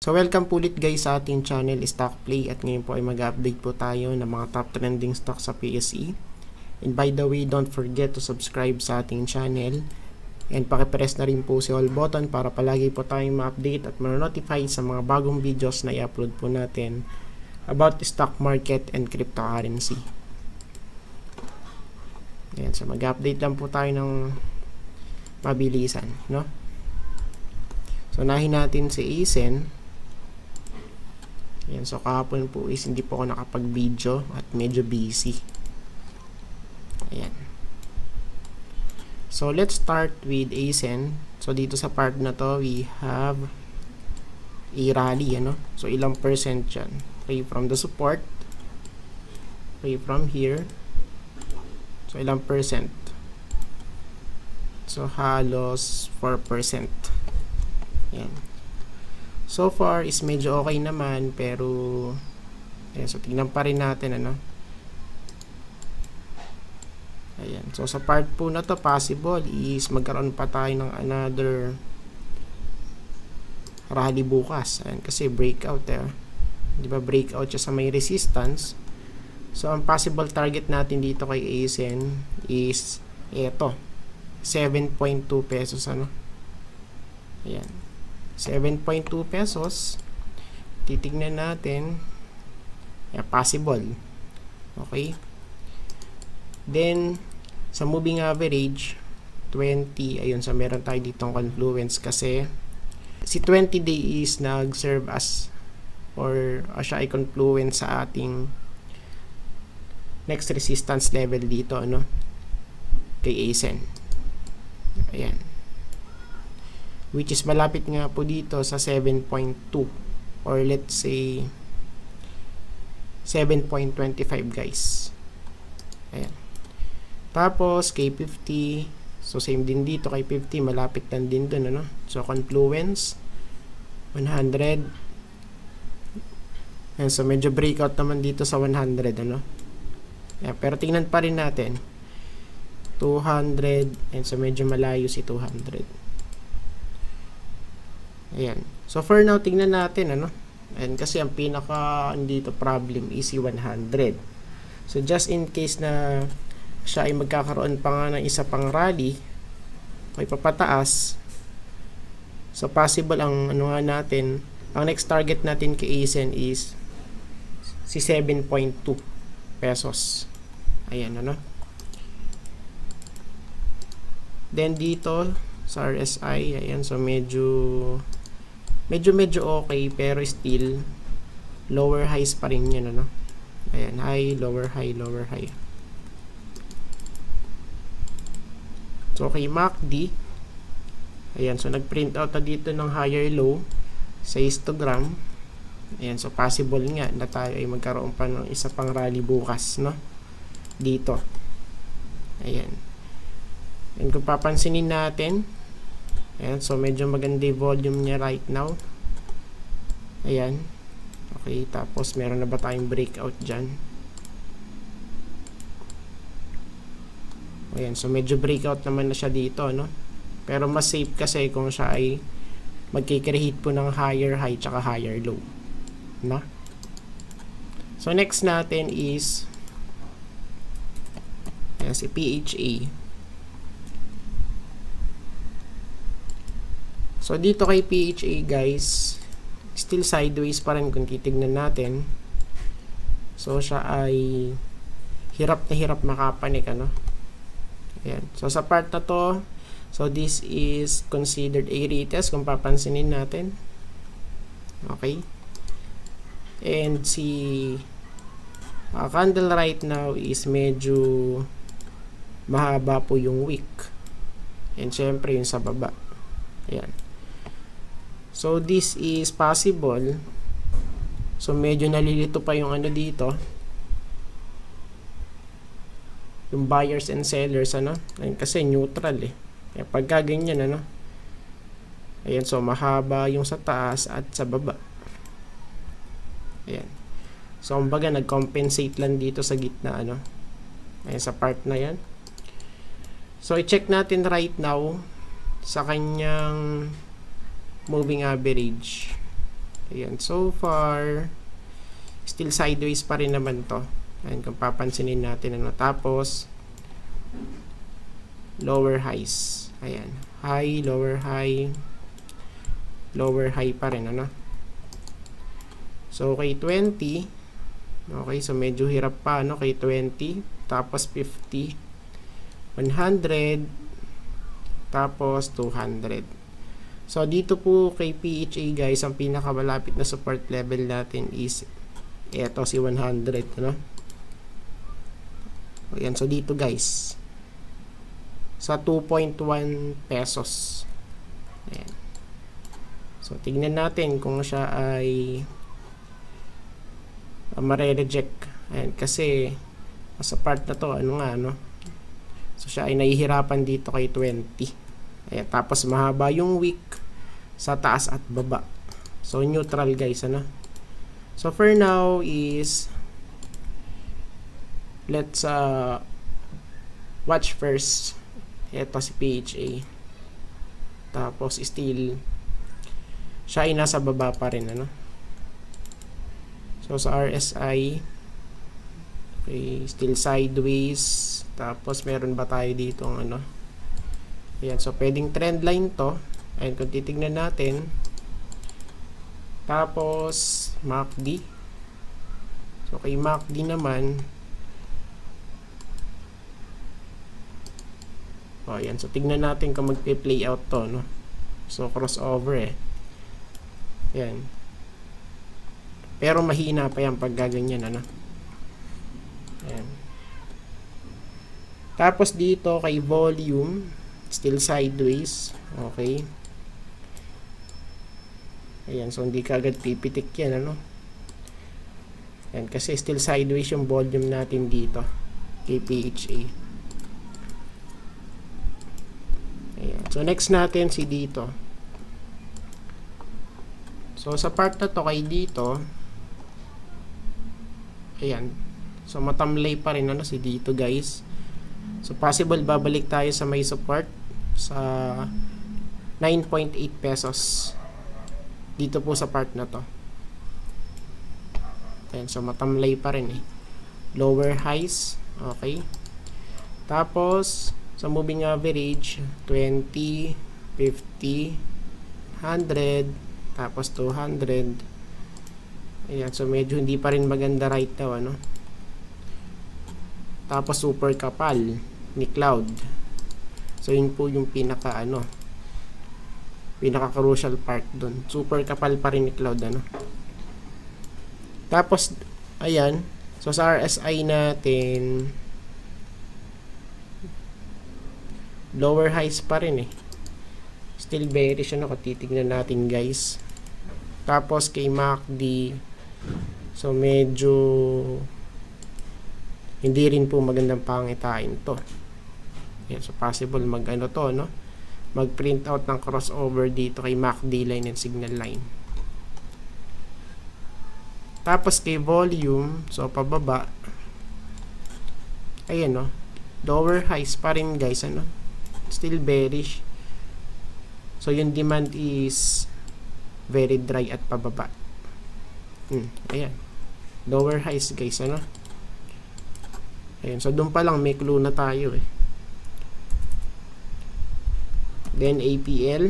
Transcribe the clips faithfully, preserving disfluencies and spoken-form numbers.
So welcome po ulit guys sa ating channel Stock Play, at ngayon po ay mag-update po tayo ng mga top trending stocks sa P S E. And by the way, don't forget to subscribe sa ating channel and pakipress na rin po si all button para palagi po tayong ma-update at ma-notify sa mga bagong videos na i-upload po natin about the stock market and cryptocurrency. Ayan, so mag-update lang po tayo ng mabilisan, no? So nahin natin si A S E N. Ayan, so kahapon po is hindi po ako nakapag-video at medyo busy. Ayan. So let's start with A S E N. So dito sa part na to, we have a rally, ano? So ilang percent yan? Okay, from the support. Okay, from here. So ilang percent? So halos four percent. Ayan. So far is medyo okay naman, pero ayan, so tingnan pa rin natin, ano. Ayan. So sa part po na to, possible is magkaroon pa tayo ng another rally bukas. Ayan, kasi breakout eh. Di ba breakout siya sa may resistance. So ang possible target natin dito kay A S E N is eto, seven point two pesos, ano. Ayan. seven point two pesos. Titignan natin. Yeah, possible. Okay. Then, sa moving average, twenty. Ayun, so meron tayo ditong confluence kasi si twenty day is nag-serve as or uh, siya ay confluence sa ating next resistance level dito, ano, kay A S E N. Ayan. Which is malapit nga po dito sa seven point two or let's say seven point two five, guys. Ayan. Tapos kay fifty, so same din dito kay fifty, malapit lang din dun, ano. So confluence one hundred. Ayan, so medyo breakout naman dito sa one hundred, ano. Ayan, pero tingnan pa rin natin two hundred, and so medyo malayo si two hundred. Ayan. So for now, tingnan natin, ano. And kasi ang pinaka dito problem is si one hundred. So just in case na siya ay magkakaroon pa nga ng isa pang rally, may papataas. So possible ang ano nga natin, ang next target natin kay A S E N is si seven point two pesos. Ayan, ano. Then dito sa R S I, ayan, so medyo medyo medyo okay, pero still lower highs pa rin yan, ano. Ayan, high, lower high, lower high. So kay M A C D, ayan, so nag-print out na dito ng higher low sa histogram. Ayan, so possible nga na tayo ay magkaroon pa ng isa pang rally bukas, no, dito. Ayan. And kung papansinin natin, ayan, so medyo maganda yung volume niya right now. Ayan. Okay, tapos meron na ba tayong breakout dyan? Ayan, so medyo breakout naman na siya dito, no? Pero mas safe kasi kung siya ay magkikreate po ng higher high tsaka higher low, no? So next natin is ayan, si P H A. So dito kay P H A, guys, still sideways pa rin kung titignan natin. So siya ay hirap na hirap makapanik, ano. Ayan. So sa part na to, so this is considered a retest kung papansinin natin. Okay. And si uh, candle right now is medyo mahaba po yung wick. And syempre yung sa baba. Ayan. So this is possible. So medyo nalilito pa yung ano dito, yung buyers and sellers, ano. Ayun, kasi neutral eh. Kaya pagka ganyan, ano. Ayan, so mahaba yung sa taas at sa baba. Ayan. So kumbaga nag-compensate lang dito sa gitna, ano. Ayan, sa part na yan. So i-check natin right now sa kanyang moving average. Ayan, so far still sideways pa rin naman to. Ayan, kung papansinin natin ano. Tapos lower highs. Ayan, high, lower high, lower high pa rin ano. So kay twenty, okay, so medyo hirap pa ano kay twenty, tapos fifty, one hundred, tapos two hundred. So dito po kay P H A guys, ang pinakamalapit na support level natin is eto si one hundred, no? Ayan, so dito guys sa two point one pesos. Ayan. So tignan natin kung siya ay uh, mare-reject. Ayan, kasi sa part na to, ano nga, no? So siya ay nahihirapan dito kay twenty. Ayan, tapos mahaba yung wick sa taas at baba. So neutral guys, ano? So for now is let's uh, watch first. Ito si P H A. Tapos still siya ay nasa baba pa rin, ano? So sa R S I, okay, still sideways. Tapos meron ba tayo dito ang ano? Ayan, so pwedeng trend line to. Ayan, kung titignan natin. Tapos M A C D. So kay M A C D naman, oh, ayan, so tignan natin kung magpe-play out to, no? So crossover eh. Ayan. Pero mahina pa yan pag gaganyan, ano? Ayan. Tapos dito kay volume, still sideways. Okay. Ayan, so hindi ka agad pipitik yan, ano? Ayan, kasi still sideways yung volume natin dito kay P H A. Ayan, so next natin si dito. So sa part na to kay dito, ayan, so matamlay pa rin ano si dito guys. So possible babalik tayo sa may support sa nine point eight pesos dito po sa part na to. Ayan, so matamlay pa rin eh. Lower highs, okay. Tapos sa moving average twenty, fifty, one hundred, tapos two hundred. Ayan, so medyo hindi pa rin maganda right now, ano? Tapos super kapal ni Cloud. So yun po yung pinaka ano, pinaka crucial part dun. Super kapal pa rin ni Cloud, ano? Tapos ayan, so sa R S I natin lower highs pa rin eh. Still bearish, ano, kung titignan natin guys. Tapos kay M A C D, so medyo hindi rin po magandang pangitain to. Yan, so possible mag ano to, no? Mag print out ng crossover dito kay M A C D line and signal line. Tapos kay volume, so pababa, ayan, no? Lower highs pa rin guys, ano? Still bearish. So yung demand is very dry at pababa. Hmm, ayan. Lower highs guys, ano? Ayan, so doon pa lang may clue na tayo eh. Then A P L.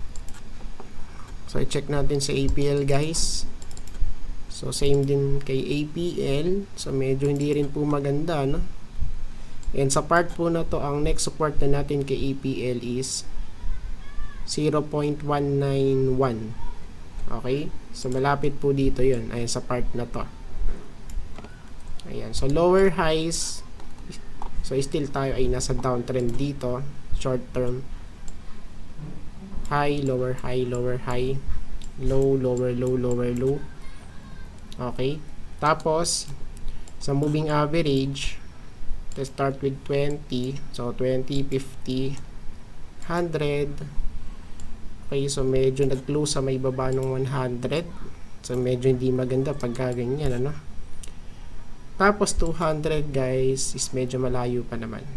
So i-check natin sa A P L guys. So same din kay A P L. So medyo hindi rin po maganda, no? And sa part po na to, ang next support na natin kay A P L is zero point one nine one. Okay? So malapit po dito yun. Ayan, sa part na to. Ayan. So lower highs. So still tayo ay nasa downtrend dito. Short term. High, lower, high, lower, high. Low, lower, low, lower, low. Okay? Tapos, sa moving average, let's start with twenty. So twenty, fifty, one hundred. Okay, so medyo nag-close sa may baba ng one hundred. So medyo hindi maganda pag ganyan, ano? Tapos two hundred guys is medyo malayo pa naman.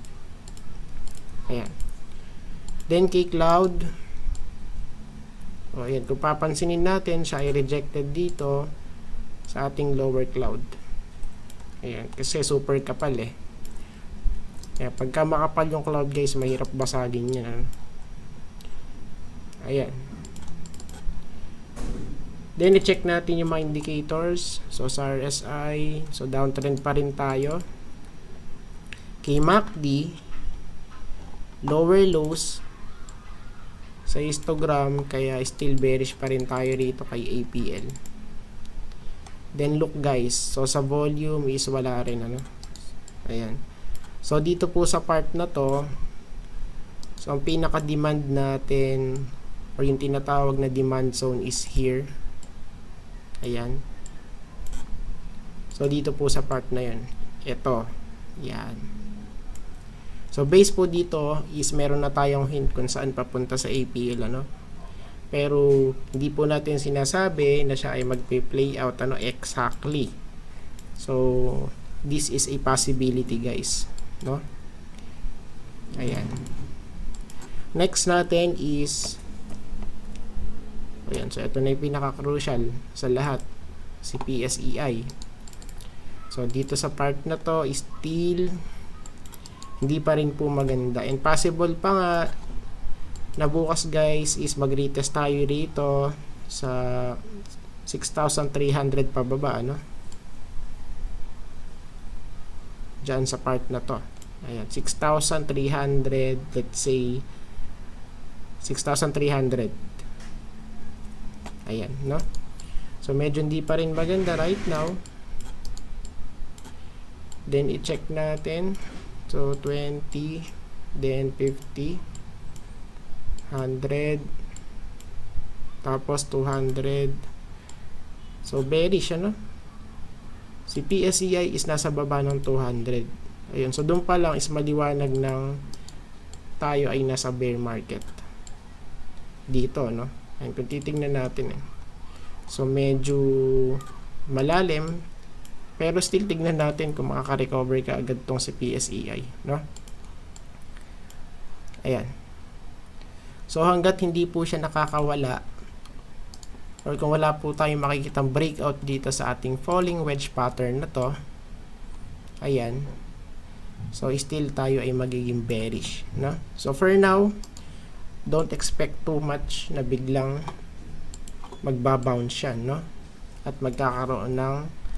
Ayan. Then kay Cloud, So, ayan. Kung papansinin natin, siya ay rejected dito sa ating lower cloud. Ayan. Kasi super kapal eh. Kaya pagka makapal yung cloud guys, mahirap basagin yan. Ano? Ayan. Then, i-check natin yung mga indicators. So, sa R S I, so downtrend pa rin tayo. Kay M A C D, lower lows sa histogram, kaya still bearish pa rin tayo rito kay A P L. Then, look guys. So, sa volume is wala rin. Ano? Ayan. So, dito po sa part na to, so, ang pinaka-demand natin, or yung tinatawag na demand zone is here. Ayan. So, dito po sa part na yun. Ito. Yan. So, base po dito is meron na tayong hint kung saan papunta sa A P L. Ano? Pero, hindi po natin sinasabi na siya ay magpe-play out ano, exactly. So, this is a possibility guys. No? Ayan. Next natin is ayan, so ito na yung pinaka-crucial sa lahat, si P S E I. So dito sa part na to, still hindi pa rin po maganda, and possible pa nga na bukas guys is mag-retest tayo rito sa six thousand three hundred pababa, ano? Diyan sa part na to. Ayan, six thousand three hundred, let's say six thousand three hundred. Ayan, no? So, medyo hindi pa rin maganda right now. Then, i-check natin. So, twenty, then fifty, one hundred, tapos two hundred. So, bearish, ano? Si P S E I is nasa baba ng two hundred. Ayun, so doon pa lang is maliwanag ng tayo ay nasa bear market. Dito, no? Ayun, kung titingnan natin eh. So, medyo malalim, pero still tignan natin kung makaka-recover ka agad tong si P S E I, no? Ayan. So, hanggat hindi po siya nakakawala, or kung wala po tayong makikitang breakout dito sa ating falling wedge pattern na to, ayan, so still tayo ay magiging bearish, no? So, for now, don't expect too much na biglang magbabounce siya, no? At magkakaroon ng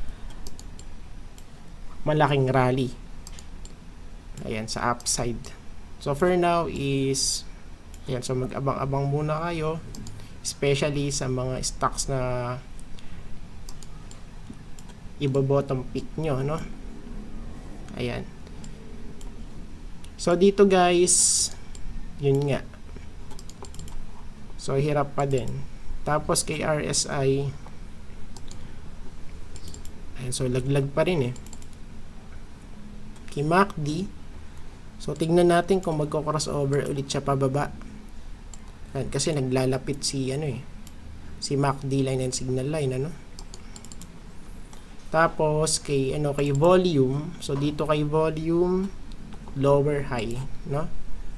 malaking rally. Ayan, sa upside. So, for now is, ayan, so mag-abang-abang muna kayo, especially sa mga stocks na iba-bottom pick nyo, no? Ayan. So, dito guys, yun nga. So, hirap pa din. Tapos, kay R S I, ayan, so, laglag pa rin eh. Kay M A C D, so, tignan natin kung magko-crossover ulit siya pababa. Ayan, kasi naglalapit si, ano eh, si M A C D line and signal line, ano? Tapos, kay, ano, kay volume, so, dito kay volume, lower high, no?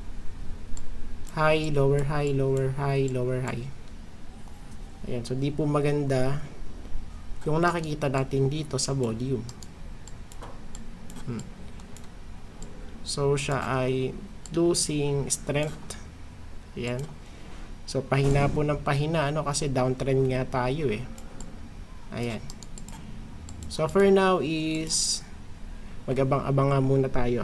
High, lower high, lower high, lower high. Ayan, so di po maganda yung nakikita natin dito sa volume. Hmm. So siya ay losing strength. Ayan. So pahina po ng pahina, ano, kasi downtrend nga tayo eh. Ayan. So for now is mag-abang-abang nga muna tayo.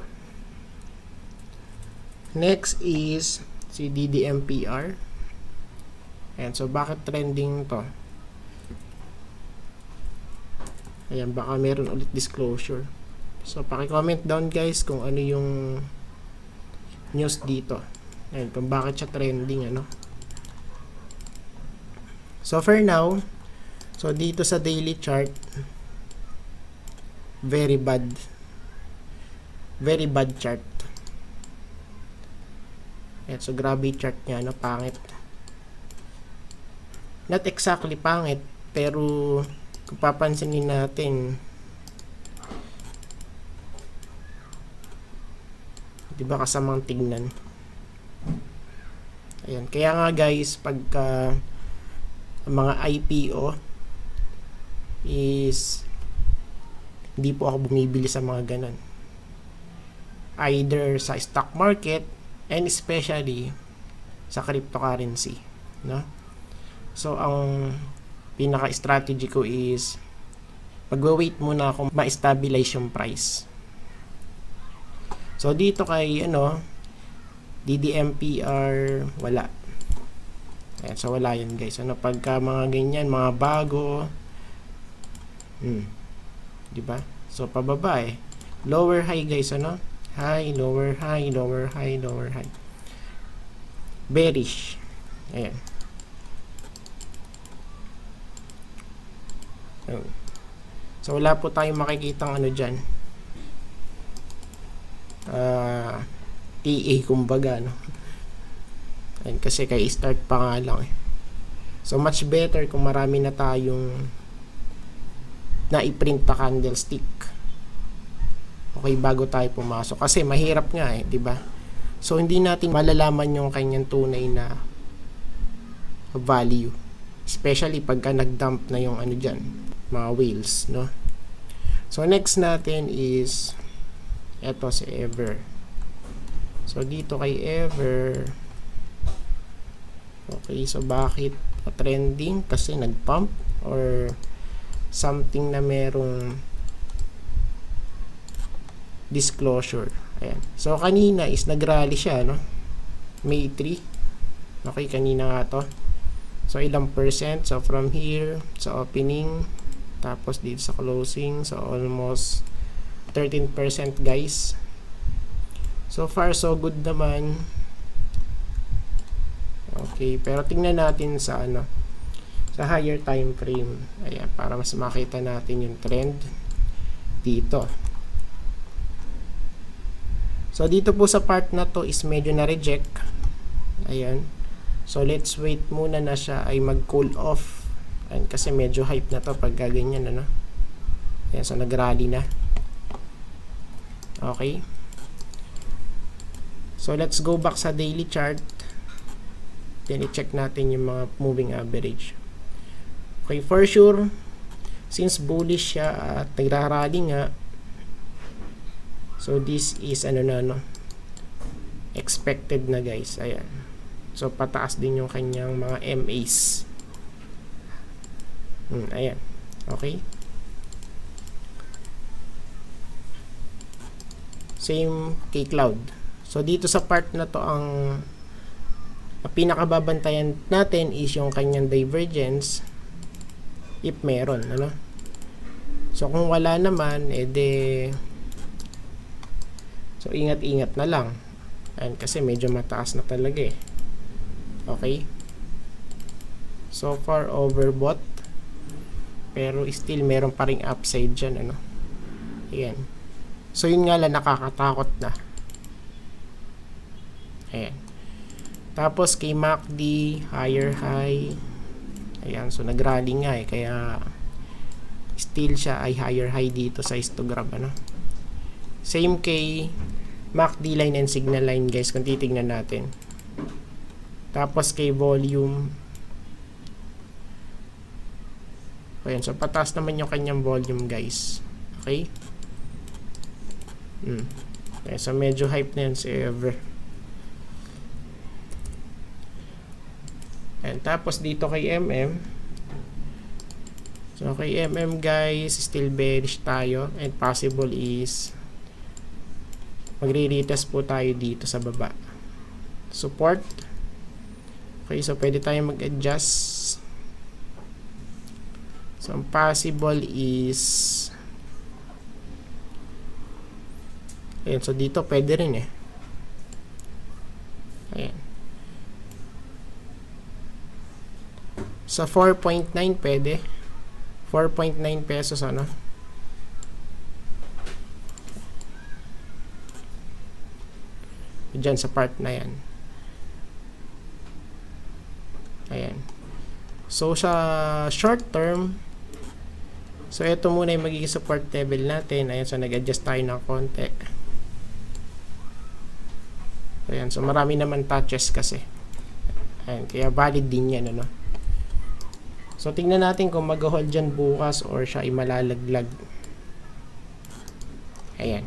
Next is si D D M P R. Ayan, so bakit trending to? Ayan, baka meron ulit disclosure. So paki-comment down guys kung ano yung news dito. Ayan, kung bakit siya trending, ano. So for now, so dito sa daily chart, very bad. Very bad chart. Ayan, so grabe chart niya, no, pangit. Not exactly pangit, pero kung papansinin natin, di ba kasamang tignan. Ayan, kaya nga guys, pagka ang mga I P O is hindi po ako bumibili sa mga ganun. Either sa stock market and especially sa cryptocurrency, no? So ang pinaka-strategy ko is magwa-wait muna ako ma-stabilize yung price. So dito kay ano D D M P R wala. Ayan, so wala yun guys. Ano pagka mga ganyan, mga bago, hmm, di ba? So pababa eh. Lower high guys, ano? High, lower high, lower high, lower high. Bearish. Ayan. So wala po tayong makikitang ano dyan. Uh, T A kumbaga, no? Ayan, kasi kay start pa nga lang eh. So much better kung marami na tayong na-i-print na candlestick. Okay, bago tayo pumasok. Kasi mahirap nga eh, di ba? So hindi natin malalaman yung kanyang tunay na value. Especially pagka nag-dump na yung ano dyan, mga whales, no? So next natin is eto si Ever. So dito kay Ever, okay, so bakit trending? Kasi nag-pump or something na merong disclosure. Ayan. So kanina is nag-rally siya, no? May three. Okay, kanina nga to. So ilang percent? So from here sa opening, tapos dito sa closing, so almost thirteen percent guys. So far so good naman. Okay, pero tingnan natin sa ano, sa higher time frame. Ayan, para mas makita natin yung trend dito. So dito po sa part na to is medyo na reject. Ayan. So let's wait muna na siya ay mag cool off. Ayan, kasi medyo hype na to pag ganyan, ano. Ayan, so nag-rally na. Okay. So let's go back sa daily chart. Then i-check natin yung mga moving average. Okay, for sure, since bullish siya at nagrarally nga, so this is ano na, no, expected na guys. Ayan. So pataas din yung kanyang mga M As. Hmm, ayan. Okay. Same kay Cloud. So dito sa part na to, ang ang pinakababantayan natin is yung kanyang divergence if meron, ano. So kung wala naman, edi so ingat-ingat na lang. Ayan, kasi medyo mataas na talaga eh. Okay. So far overbought, pero still meron pa ring upside dyan, ano. Ayan. So yun nga lang, nakakatakot na. Ayan. Tapos kay M A C D, higher high. Ayan, so nag-rally nga eh, kaya still siya ay higher high dito sa histogram, ano. Same kay M A C D line and signal line guys, kung titignan natin. Tapos kay volume. Ayan, so pataas naman yung kanyang volume guys. Okay. Hmm. Ayan, so medyo hype na yan si Ever. And tapos dito kay M M, so kay M M guys, still bearish tayo, and possible is magre-retest po tayo dito sa baba. Support. Okay, so pwede tayo mag-adjust. So ang possible is, ayan, so dito pwede rin eh. Ayan. Sa four point nine pwede. four point nine pesos, ano. Diyan sa part na yan. Ayan. So sa short term, so ito muna yung magiging support level natin. Ayan, so nag-adjust tayo ng konti. Ayan, so marami naman touches kasi. Ayan, kaya valid din yan, ano. So, tingnan natin kung mag-hold dyan bukas or siya ay malalaglag. Ayan.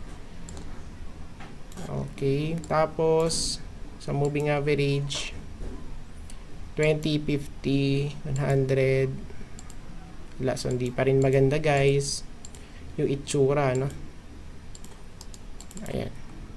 Okay. Tapos, sa moving average, twenty, fifty, one hundred. Wala, so hindi pa rin maganda guys. Yung itsura, no? Ayan.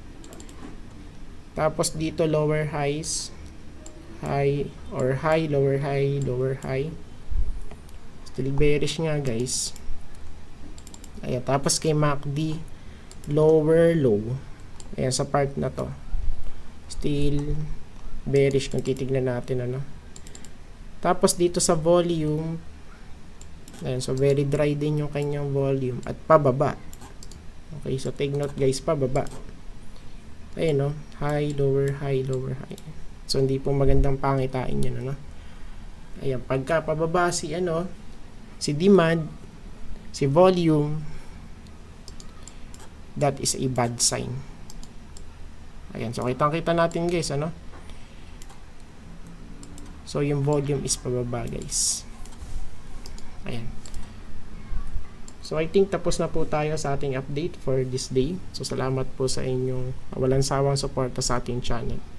Tapos dito, lower highs. High or high, lower high, lower high. Still bearish nga guys. Ayan, tapos kay M A C D, lower low. Ayan, sa part na to. Still bearish kung titignan natin, ano. Tapos dito sa volume, ayan, so very dry din yung kanyang volume at pababa. Okay, so take note guys, pababa. Ayan, no, high, lower, high, lower, high. So hindi po magandang pangitain yan, ano. Ayan, pagka pababa si ano, si demand, si volume, that is a bad sign. Ayan, so kitang-kita natin guys, ano. So yung volume is pababa guys. Ayan. So I think tapos na po tayo sa ating update for this day. So salamat po sa inyong walang sawang suporta sa ating channel.